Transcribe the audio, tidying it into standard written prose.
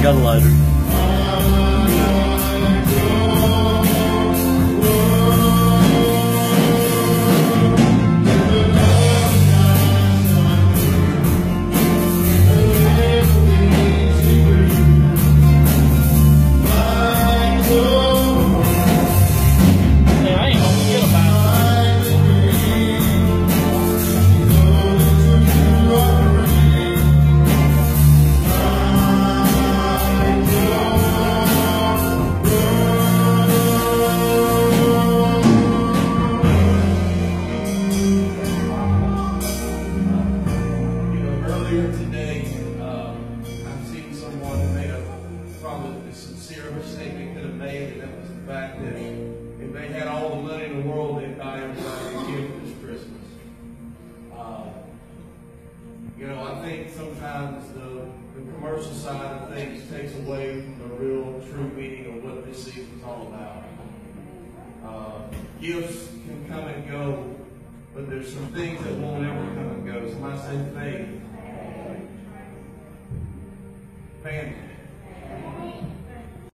got a lighter. Sometimes the commercial side of things takes away from the real true meaning of what this season's all about. Gifts can come and go, but there's some things that won't ever come and go. Somebody say faith. Family.